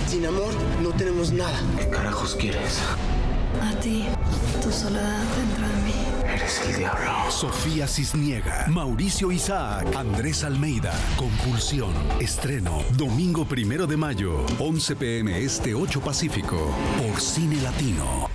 Sin amor no tenemos nada. ¿Qué carajos quieres? A ti, tu soledad dentro de mí. Eres el diablo. Sofía Cisniega, Mauricio Isaac, Andrés Almeida. Compulsión. Estreno domingo 1 de mayo, 11 p.m. Este, 8 Pacífico, por Cine Latino.